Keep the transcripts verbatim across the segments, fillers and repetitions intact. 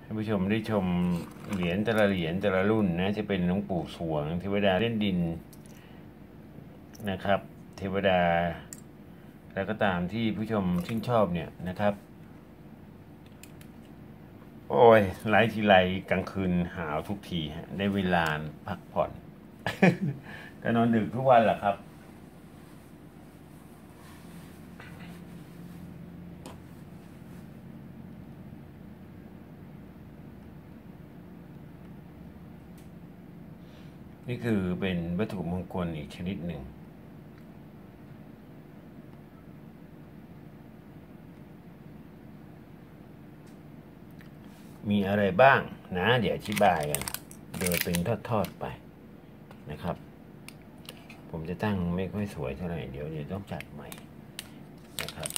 ท่านผู้ชมได้ชมเหรียญแต่ละเหรียญแต่ละรุ่นนะจะเป็นหลวงปู่สวงเทวดาเล่นดินนะครับเทวดาแล้วก็ตามที่ผู้ชมชื่นชอบเนี่ยนะครับโอ้ยไลฟ์ทีไรกลางคืนหาวทุกทีฮะได้เวลาพักผ่อน ก็นอนดึกทุกวันแหละครับนี่คือเป็นวัตถุมงคลอีกชนิดหนึ่งมีอะไรบ้างนะเดี๋ยวอธิบายกันโดยเป็นทอดๆไปนะครับผมจะตั้งไม่ค่อยสวยเท่าไหร่เดี๋ยวเดี๋ยวต้องจัดใหม่นะครับ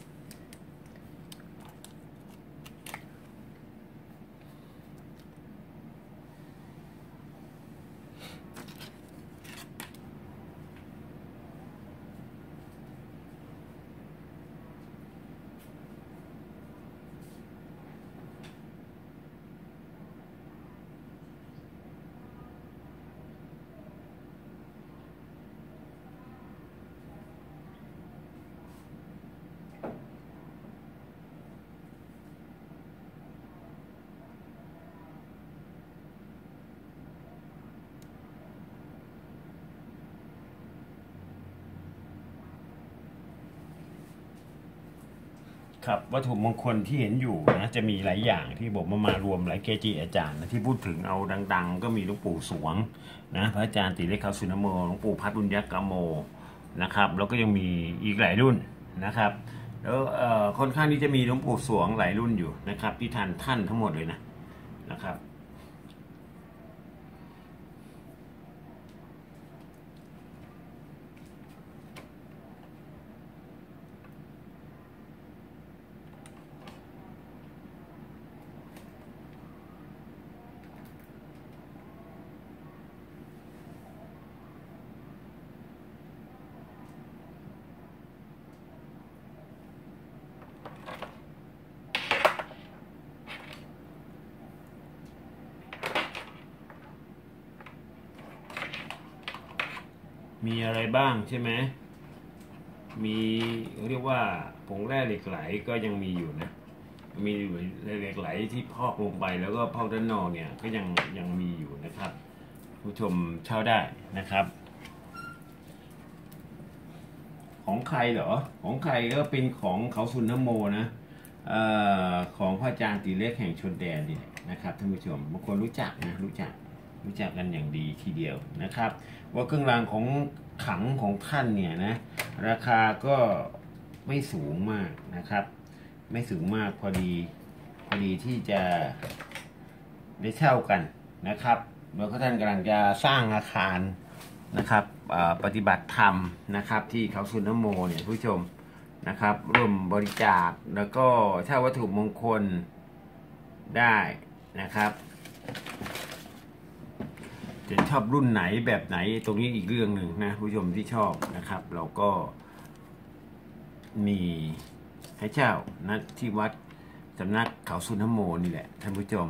ครับวัตถุมงคลที่เห็นอยู่นะจะมีหลายอย่างที่ผมมามารวมหลายเกจิอาจารย์นะที่พูดถึงเอาดังๆก็มีหลวงปู่สวงนะพระอาจารย์ติเล็กเขาสุนโมหลวงปู่พัฒบุญยกโมนะครับแล้วก็ยังมีอีกหลายรุ่นนะครับแล้วค่อนข้างที่จะมีหลวงปู่สวงหลายรุ่นอยู่นะครับที่ทันท่านทั้งหมดเลยนะนะครับมีอะไรบ้างใช่ไหมมีเรียกว่าผงแร่เหล็กไหลก็ยังมีอยู่นะมีเหล็กไหลที่พอกลงไปแล้วก็พอกด้านนอกเนี่ยก็ยังยังมีอยู่นะครับผู้ชมเช่าได้นะครับของใครเหรอของใครก็เป็นของเขาสุนโมนะเอ่อของพระอาจารย์ติเล็กแห่งชนแดนนี่นะครับท่านผู้ชมบางคนรู้จักนะรู้จักรู้จักกันอย่างดีทีเดียวนะครับว่าเครื่องรางของขลังของท่านเนี่ยนะราคาก็ไม่สูงมากนะครับไม่สูงมากพอดีพอดีที่จะได้เช่ากันนะครับแล้วก็ท่านกำลังจะสร้างอาคารนะครับปฏิบัติธรรมนะครับที่เขาสุนโมเนี่ยผู้ชมนะครับร่วมบริจาคแล้วก็เช่าวัตถุมงคลได้นะครับจะชอบรุ่นไหนแบบไหนตรงนี้อีกเรื่องหนึ่งนะผู้ชมที่ชอบนะครับเราก็มีให้เช่านะที่วัดสำนักเขาสุนโมนี่แหละท่านผู้ชม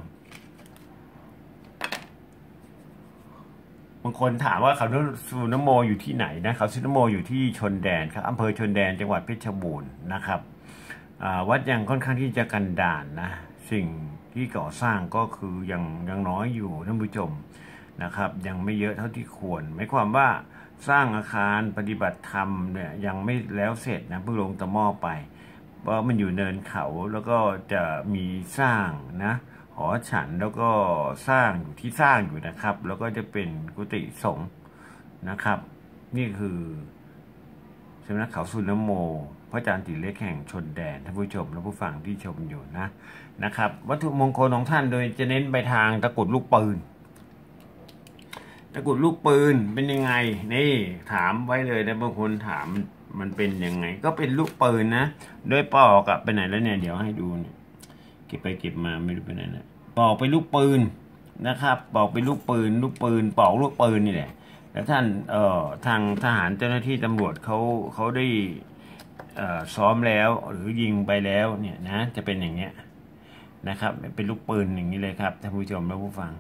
บางคนถามว่าเขาสุนโมอยู่ที่ไหนนะเขาสุนโมอยู่ที่ชนแดนครับอำเภอชนแดนจังหวัดเพชรบูรณ์นะครับวัดยังค่อนข้างที่จะกันดารนะสิ่งที่ก่อสร้างก็คือยังยังน้อยอยู่ท่านผู้ชมนะครับยังไม่เยอะเท่าที่ควรหมายความว่าสร้างอาคารปฏิบัติธรรมเนี่ยยังไม่แล้วเสร็จนะเพิ่งลงตะหม้อไปเพราะมันอยู่เนินเขาแล้วก็จะมีสร้างนะหอฉันแล้วก็สร้างอยู่ที่สร้างอยู่นะครับแล้วก็จะเป็นกุฏิสงฆ์นะครับนี่คือสำนักเขาสุนโมพระอาจารย์ติเล็กแห่งชนแดนท่านผู้ชมและผู้ฟังที่ชมอยู่นะนะครับวัตถุมงคลของท่านโดยจะเน้นไปทางตะกรุดลูกปืนตะกรุดลูกปืนเป็นยังไงนี่ถามไว้เลยนะบางคนถามมันเป็นยังไงก็เป็นลูกปืนนะโดยปอกอะไปไหนแล้วเนี่ยเดี๋ยวให้ดูเนี่ยเก็บไปเก็บมาไม่รู้ไปไหนนะปอกเป็นลูกปืนนะครับปอกเป็นลูกปืนลูกปืนปอกลูกปืนนี่แหละแล้วท่านเอ่อทางทหารเจ้าหน้าที่ตำรวจเขาเขาได้ซ้อมแล้วหรือยิงไปแล้วเนี่ยนะจะเป็นอย่างเงี้ยนะครับเป็นลูกปืนอย่างนี้เลยครับท่านผู้ชมและผู้ฟัง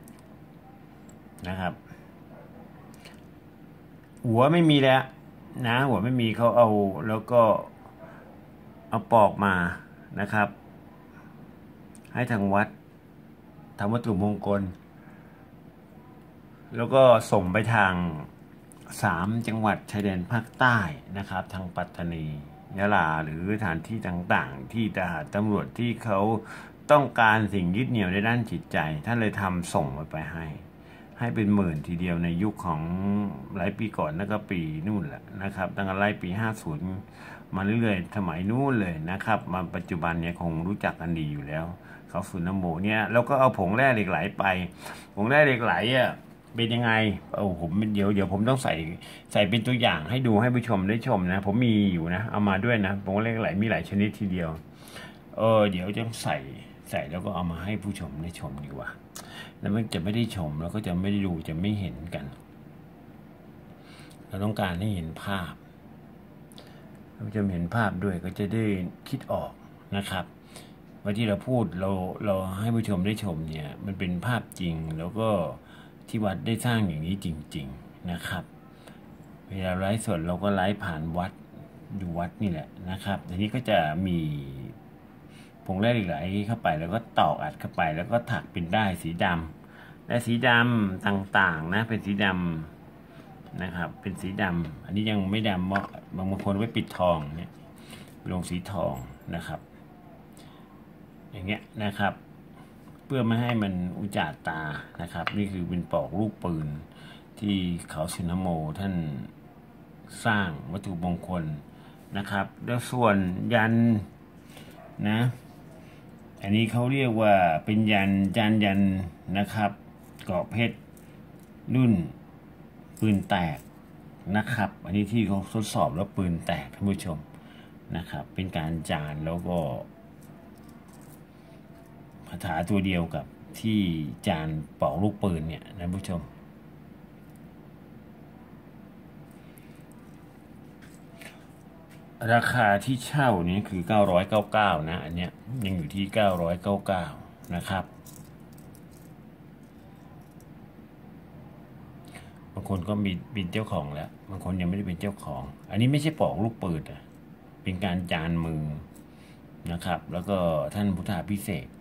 นะครับหัวไม่มีแล้วนะหัวไม่มีเขาเอาแล้วก็เอาปอกมานะครับให้ทางวัดทำวัตถุมงคลแล้วก็ส่งไปทางสามจังหวัดชายแดนภาคใต้นะครับทางปัตตานียะลาหรือสถานที่ต่างๆที่ทหารตำรวจที่เขาต้องการสิ่งยึดเหนี่ยวในด้านจิตใจท่านเลยทำส่งไปให้ให้เป็นหมื่นทีเดียวในยุคของหลายปีก่อนนั่นก็ปีนู่นแหละนะครับตั้งแต่ไล่ปีห้าสิบมาเรื่อยๆสมัยนู้นเลยนะครับมาปัจจุบันเนี่ยคงรู้จักกันดีอยู่แล้วเขาฝุ่นน้ำโมเนี่ยแล้วก็เอาผงแร่เหล็กไหลไปผงแร่เหล็กไหลอ่ะเป็นยังไงโอ้ผมเดี๋ยวเดี๋ยวผมต้องใส่ใส่เป็นตัวอย่างให้ดูให้ผู้ชมได้ชมนะผมมีอยู่นะเอามาด้วยนะผงแร่เหล็กไหลมีหลายชนิดทีเดียวเออเดี๋ยวจะใส่ใส่แล้วก็เอามาให้ผู้ชมได้ชมดีกว่าแล้วมันจะไม่ได้ชมแล้วก็จะไม่ได้ดูจะไม่เห็นกันเราต้องการให้เห็นภาพเราจะเห็นภาพด้วยก็จะได้คิดออกนะครับว่าที่เราพูดเราเราให้ผู้ชมได้ชมเนี่ยมันเป็นภาพจริงแล้วก็ที่วัดได้สร้างอย่างนี้จริงๆนะครับเวลาไลฟ์สดเราก็ไลฟ์ผ่านวัดอยู่วัดนี่แหละนะครับทีนี้ก็จะมีผงแร่เหล็กไหลเข้าไปแล้วก็ตอกอัดเข้าไปแล้วก็ถักเป็นด้ายสีดำและสีดำต่างๆนะเป็นสีดำนะครับเป็นสีดำอันนี้ยังไม่ดำเพราะบางคนไว้ปิดทองเนี่ยลงสีทองนะครับอย่างเงี้ยนะครับเพื่อไม่ให้มันอุจจาตานะครับนี่คือเป็นปอกลูกปืนที่เขาสุนโมท่านสร้างวัตถุมงคลนะครับแล้วส่วนยันนะอันนี้เขาเรียกว่าเป็นยันจานยันนะครับกรอบเพชรรุ่นปืนแตกนะครับอันนี้ที่เขาทดสอบแล้วปืนแตกท่านผู้ชมนะครับเป็นการจานแล้วก็คาถาตัวเดียวกับที่จานปอกลูกปืนเนี่ยท่านผู้ชมราคาที่เช่านี้คือเก้าร้อยเก้าสิบเก้านะอันเนี้ยยังอยู่ที่เก้าร้อยเก้าสิบเก้านะครับบางคนก็มีเป็นเจ้าของแล้วบางคนยังไม่ได้เป็นเจ้าของอันนี้ไม่ใช่ปอกลูกปืนอ่ะเป็นการจานมือนะครับแล้วก็ท่านพุทธาภิเษก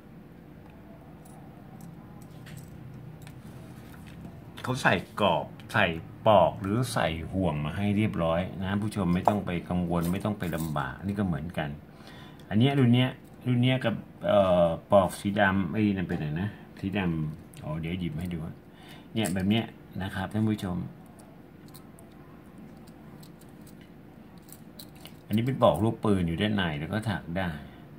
เขาใส่กรอบใส่ปอกหรือใส่ห่วงมาให้เรียบร้อยนะผู้ชมไม่ต้องไปกังวลไม่ต้องไปลำบากนี่ก็เหมือนกันอันนี้รุ่นเนี้ยรุ่นเนี้ยกับเอ่อปอกสีดำไอ้นั่นเป็นไหนนะสีดำอ๋อเดี๋ยวหยิบให้ดูเนี่ยแบบเนี้ยนะครับท่านผู้ชมอันนี้เป็นปอกลูกปืนอยู่ด้านในแล้วก็ถักได้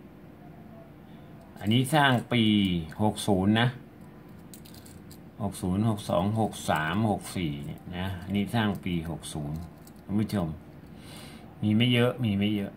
อันนี้สร้างปีหกสิบนะหกสิบ หกสอง หกสาม หกสี่เนี่ยนะอันนี้สร้างปีหกสิบท่านผู้ชมมีไม่เยอะมีไม่เยอะ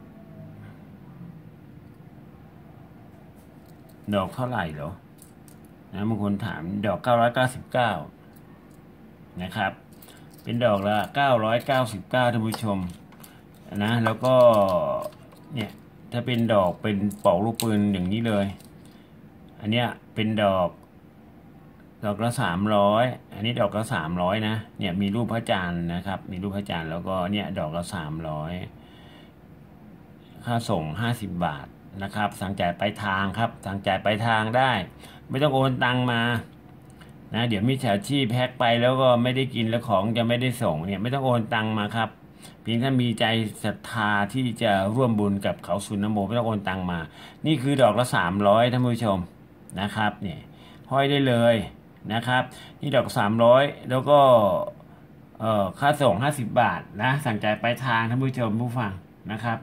ดอกเท่าไหร่เหรอนะบางคนถามดอกเก้าร้อยเก้าสิบเก้านะครับเป็นดอกละเก้าร้อยเก้าสิบเก้าท่านผู้ชมนะแล้วก็เนี่ยถ้าเป็นดอกเป็นปอกลูกปืนอย่างนี้เลยอันเนี้ยเป็นดอกดอกละสามร้อยอันนี้ดอกละสามร้อยนะเนี่ยมีรูปพระจันทร์นะครับมีรูปพระจันทร์แล้วก็เนี่ยดอกละสามร้อยค่าส่งห้าสิบบาทนะครับสั่งจ่ายปลายทางครับสั่งจ่ายปลายทางได้ไม่ต้องโอนตังมานะเดี๋ยวมิจฉาชีพแฮกไปแล้วก็ไม่ได้กินแล้วของจะไม่ได้ส่งเนี่ยไม่ต้องโอนตังมาครับเพียงถ้ามีใจศรัทธาที่จะร่วมบุญกับเขาสุนโมไม่ต้องโอนตังมานี่คือดอกละสามร้อยท่านผู้ชมนะครับเนี่ยห้อยได้เลยนะครับนี่ดอกสามร้อยแล้วก็เอ่อค่าส่งห้าสิบบาทนะสั่งจ่ายปลายทางท่านผู้ชมผู้ฟังนะครับ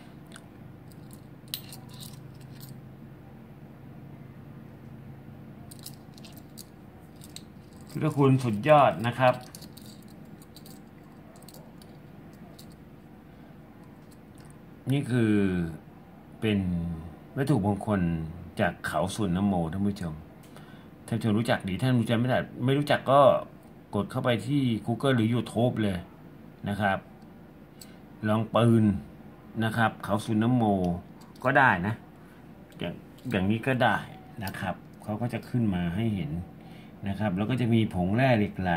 พุทธคุณสุดยอดนะครับนี่คือเป็นวัตถุมงคลจากเขาสุนโมท่านผู้ชมท่านผู้ชมรู้จักดีท่านผู้ชมไม่ได้ไม่รู้จักก็กดเข้าไปที่ Google หรือ YouTube เลยนะครับลองปืนนะครับเขาสุนโมก็ได้นะอย่างนี้ก็ได้นะครับเขาก็จะขึ้นมาให้เห็นนะครับแล้วก็จะมีผงแร่เหล็กไหล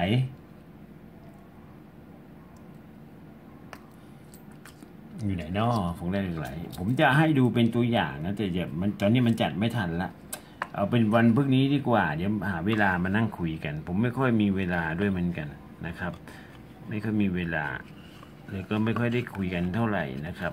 อยู่ไหนนอผงแร่เหล็กไหลผมจะให้ดูเป็นตัวอย่างนะแต่เดี๋ยวมันตอนนี้มันจัดไม่ทันละเอาเป็นวันพรุ่งนี้ดีกว่าเดี๋ยวหาเวลามานั่งคุยกันผมไม่ค่อยมีเวลาด้วยเหมือนกันนะครับไม่ค่อยมีเวลาเลยก็ไม่ค่อยได้คุยกันเท่าไหร่นะครับ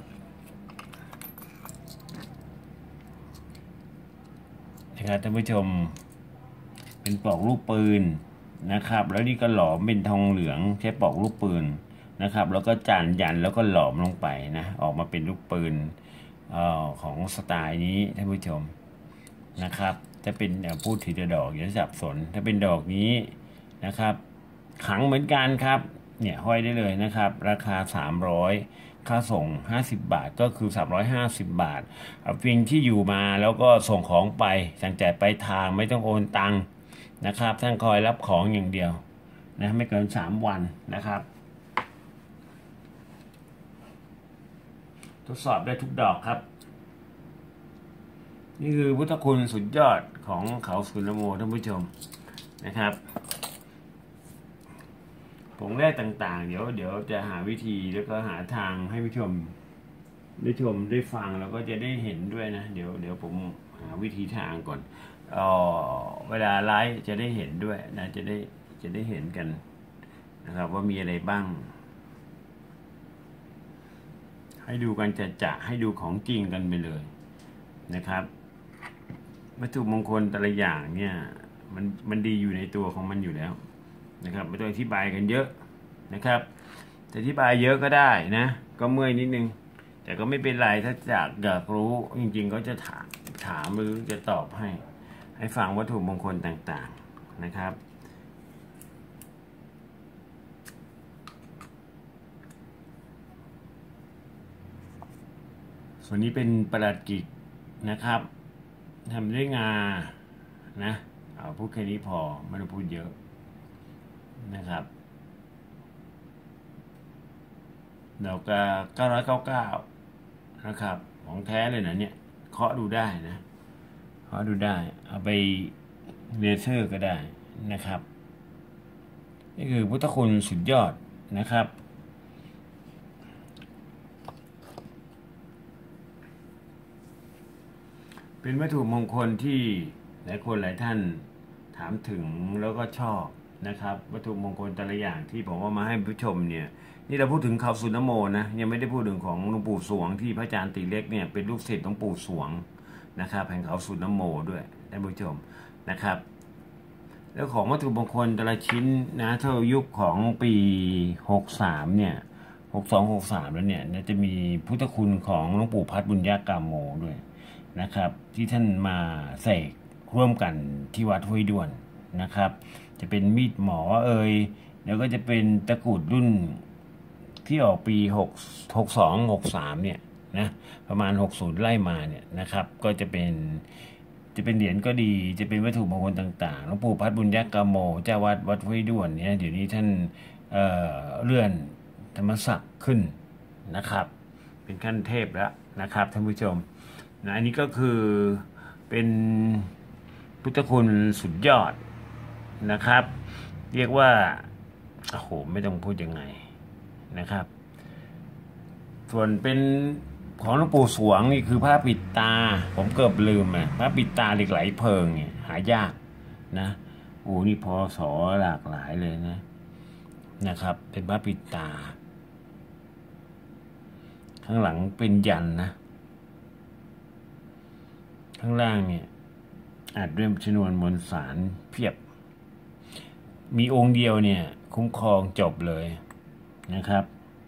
นะครับท่านผู้ชมเป็นปลอกลูกปืนนะครับแล้วนี่ก็หลอมเป็นทองเหลืองใช้ปลอกลูกปืนนะครับแล้วก็จานยันแล้วก็หลอมลงไปนะออกมาเป็นลูกปืนเอ่อของสไตล์นี้ท่านผู้ชมนะครับจะเป็นพูดทีละดอกอย่าสับสนถ้าเป็นดอกนี้นะครับขังเหมือนกันครับเนี่ยห้อยได้เลยนะครับราคาสามร้อยค่าส่งห้าสิบบาทก็คือสามร้อยห้าสิบบาทเอาเพียงที่อยู่มาแล้วก็ส่งของไปสั่งจ่ายไปทางไม่ต้องโอนตังค์นะครับท่านคอยรับของอย่างเดียวนะไม่เกินสามวันนะครับทดสอบได้ทุกดอกครับนี่คือพุทธคุณสุดยอดของเขาสุนโมท่านผู้ชมนะครับผงแร่ต่างๆเดี๋ยวเดี๋ยวจะหาวิธีแล้วก็หาทางให้ผู้ชมได้ชมได้ฟังแล้วก็จะได้เห็นด้วยนะเดี๋ยวเดี๋ยวผมหาวิธีทางก่อนเอ่อเวลาไลฟ์จะได้เห็นด้วยนะจะได้จะได้เห็นกันนะครับว่ามีอะไรบ้างให้ดูกันจะจะให้ดูของจริงกันไปเลยนะครับวัตถุมงคลแต่ละอย่างเนี่ยมันมันดีอยู่ในตัวของมันอยู่แล้วนะครับไม่ต้องอธิบายกันเยอะนะครับจะอธิบายเยอะก็ได้นะก็เมื่อยนิดนึงแต่ก็ไม่เป็นไรถ้าอยากอยากรู้จริงๆก็จะถามถามหรือจะตอบให้ให้ฟังวัตถุมงคลต่างๆนะครับส่วนนี้เป็นประหลัดกิกนะครับทำด้วยงานะเอาพูดแค่นี้พอไม่ต้องพูดเยอะนะครับดอกก็เก้าร้อยเก้าเก้านะครับของแท้เลยนะเนี่ยเคาะดูได้นะเคาะดูได้เอาไปเลเซอร์ก็ได้นะครับนี่คือพุทธคุณสุดยอดนะครับเป็นวัตถุมงคลที่หลายคนหลายท่านถามถึงแล้วก็ชอบนะครับวัตถุมงคลแต่ละอย่างที่ผมว่ามาให้ผู้ชมเนี่ยนี่เราพูดถึงเขาสุนโมนะยังไม่ได้พูดถึงของหลวงปู่สวงที่พระอาจารย์ตีเล็กเนี่ยเป็นลูกศิษย์หลวงปู่สวงนะครับแห่งเขาสุนโมด้วยท่านผู้ชมนะครับแล้วของวัตถุมงคลแต่ละชิ้นนะเท่ายุคของปีหกสามเนี่ยหกสองหกสามแล้วเนี่ยจะมีพุทธคุณของหลวงปู่พัฒน์บุญญากามโมด้วยนะครับที่ท่านมาเสกร่วมกันที่วัดห้วยด้วนนะครับจะเป็นมีดหมอเอ่ยแล้วก็จะเป็นตะกรุดรุ่นที่ออกปีหก หกสอง หกสามเนี่ยนะประมาณหกสิบไล่มาเนี่ยนะครับก็จะเป็นจะเป็นเหรียญก็ดีจะเป็นวัตถุมงคลต่างๆหลวงปู่พัฒน์บุญญากามโมเจ้าวัดวัดห้วยด้วนเนี่ยเดี๋ยวนี้ท่าน เอ่อเลื่อนธรรมศักดิ์ขึ้นนะครับเป็นขั้นเทพแล้วนะครับท่านผู้ชมนะอันนี้ก็คือเป็นพุทธคุณสุดยอดนะครับเรียกว่าโอ้โหไม่ต้องพูดยังไงนะครับส่วนเป็นของหลวงปู่สวงนี่คือผ้าปิดตาผมเกือบลืมอ่ะผ้าปิดตาเหล็กไหลเพลิงเนี่ยหายากนะโอ้นี่พอสอหลากหลายเลยนะนะครับเป็นผ้าปิดตาข้างหลังเป็นยันนะข้างล่างเนี่ยอาจด้วยชนวนมวลสารเพียบมีองค์เดียวเนี่ยคุ้มครองจบเลยนะครับ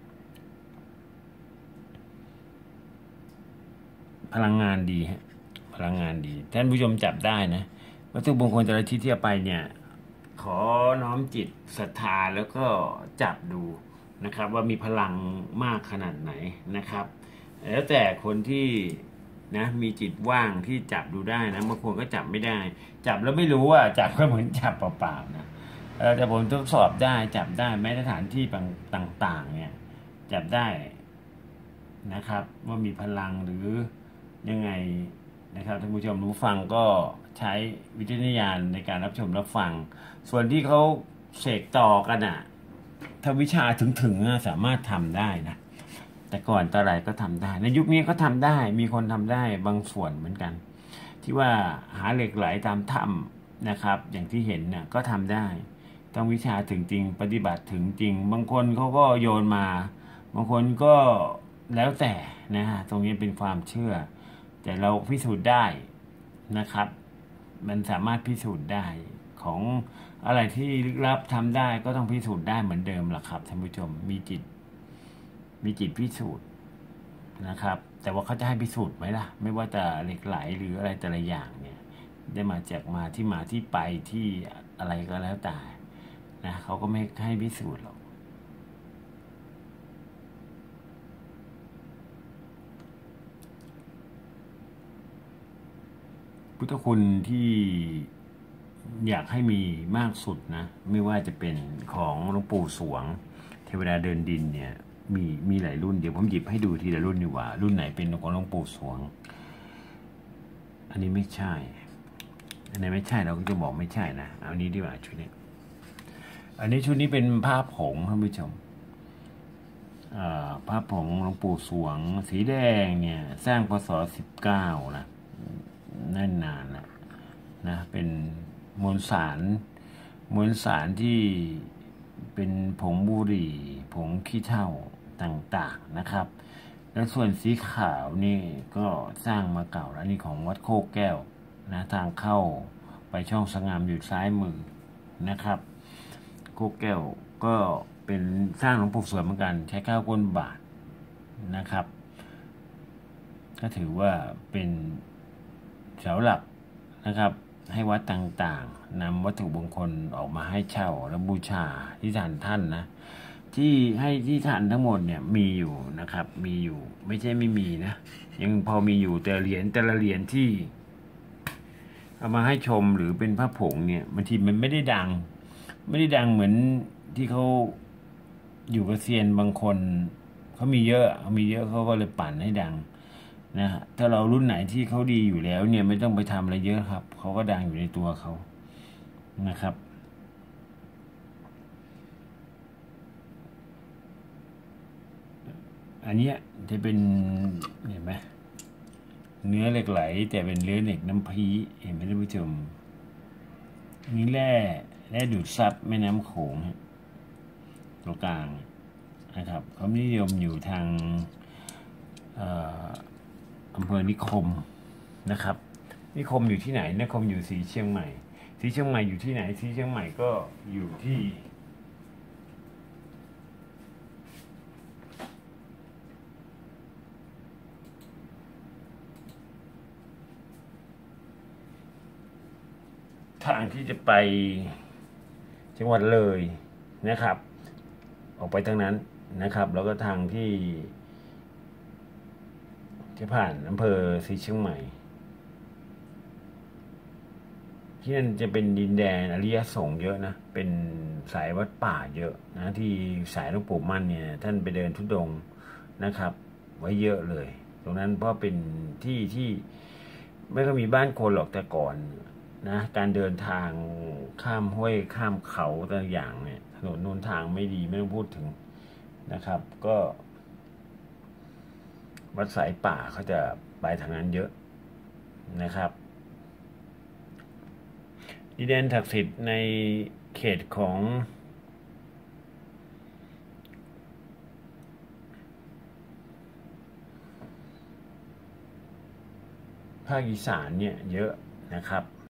พลังงานดีฮะพลังงานดีท่านผู้ชมจับได้นะวัตถุมงคลแต่ละที่ที่ไปเนี่ยขอน้อมจิตศรัทธาแล้วก็จับดูนะครับว่ามีพลังมากขนาดไหนนะครับแล้วแต่คนที่นะมีจิตว่างที่จับดูได้นะบางคนก็จับไม่ได้จับแล้วไม่รู้ว่าจับก็เหมือนจับเปล่าๆนะแต่ผมทดสอบได้จับได้แม้สถานที่ต่างๆเนี่ยจับได้นะครับว่ามีพลังหรือยังไงนะครับท่านผู้ชมผู้ฟังก็ใช้วิจารณญาณในการรับชมรับฟังส่วนที่เขาเสกต่อกันอ่ะถ้าวิชาถึงๆสามารถทำได้นะแต่ก่อนตะไรก็ทำได้ในยุคนี้ก็ทำได้มีคนทำได้บางส่วนเหมือนกันที่ว่าหาเหล็กไหลตามถ้ำนะครับอย่างที่เห็นเนี่ยก็ทำได้ต้องวิชาถึงจริงปฏิบัติถึงจริงบางคนเขาก็โยนมาบางคนก็แล้วแต่นะฮะตรงนี้เป็นความเชื่อแต่เราพิสูจน์ได้นะครับมันสามารถพิสูจน์ได้ของอะไรที่ลึกลับทำได้ก็ต้องพิสูจน์ได้เหมือนเดิมล่ะครับท่านผู้ชมมีจิตมีจิตพิสูจน์นะครับแต่ว่าเขาจะให้พิสูจน์ไหมล่ะไม่ว่าจะเหล็กไหลหรืออะไรแต่ละอย่างเนี่ยได้มาจากมาที่มาที่ไปที่อะไรก็แล้วแต่นะเขาก็ไม่ให้พิสูจน์หรอกพุทธคุณที่อยากให้มีมากสุดนะไม่ว่าจะเป็นของหลวงปู่สวงเทวดาเดินดินเนี่ยมีมีหลายรุ่นเดี๋ยวผมหยิบให้ดูทีละรุ่นดีกว่ารุ่นไหนเป็นของหลวงปู่สวงอันนี้ไม่ใช่อันนี้ไม่ใช่เราก็จะบอกไม่ใช่นะเอานี้ดีกว่าชุดนี้อันนี้ชุดนี้เป็นผ้าผงท่านผู้ชมผ้าผงหลวงปู่สวงสีแดงเนี่ยสร้างพศสิบเก้านะนั่นนานแล้วนะเป็นมวลสารมวลสารที่เป็นผงบุหรี่ผงขี้เถ้าต่างๆนะครับแล้วส่วนสีขาวนี่ก็สร้างมาเก่าแล้วนี่ของวัดโคกแก้วนะทางเข้าไปช่องสงามอยู่ซ้ายมือนะครับโคกแก้วก็เป็นสร้างหลวงปู่สวงเหมือนกันใช้ข้าวก้นบาทนะครับก็ถือว่าเป็นเสาหลักนะครับให้วัดต่างๆนำวัตถุมงคลออกมาให้เช่าและบูชาที่ฐานท่านนะที่ให้ที่ฐานทั้งหมดเนี่ยมีอยู่นะครับมีอยู่ไม่ใช่ไม่มีนะยังพอมีอยู่แต่เหรียญแต่ละเหรียญที่เอามาให้ชมหรือเป็นพระผงเนี่ยบางทีมันไม่ได้ดังไม่ได้ดังเหมือนที่เขาอยู่กับเซียนบางคนเขามีเยอะเขามีเยอะเขาก็เลยปั่นให้ดังนะฮะถ้าเรารุ่นไหนที่เขาดีอยู่แล้วเนี่ยไม่ต้องไปทำอะไรเยอะครับเขาก็ดังอยู่ในตัวเขานะครับอันนี้จะเป็นเห็นไหมเนื้อเหล็กไหลแต่เป็นเนื้อเหล็กน้ำพีเห็นไหมท่านผู้ชมนี่แร่แร่ดูดซับแม่น้ำโขงตรงกลางนะครับเขานิยมอยู่ทางอำเภอนิคมนะครับนิคมอยู่ที่ไหนนิคมอยู่สีเชียงใหม่สีเชียงใหม่อยู่ที่ไหนสีเชียงใหม่ก็อยู่ที่ทางที่จะไปจังหวัดเลยนะครับออกไปทางนั้นนะครับแล้วก็ทางที่จะผ่านอำเภอสีเชียงใหม่ที่นั่นจะเป็นดินแดนอริยสงฆ์เยอะนะเป็นสายวัดป่าเยอะนะที่สายหลวงปู่มั่นเนี่ยท่านไปเดินธุดงค์นะครับไว้เยอะเลยตรงนั้นเพราะเป็นที่ที่ไม่ก็มีบ้านคนหรอกแต่ก่อนนะการเดินทางข้ามห้วยข้ามเขาต่างอย่างเนี่ยถนนนนทางไม่ดีไม่ต้องพูดถึงนะครับก็วัดสายป่าเขาจะไปทางนั้นเยอะนะครับดินแดนศักดิ์สิทธิ์ในเขตของภาคอีสานเนี่ยเยอะนะครับ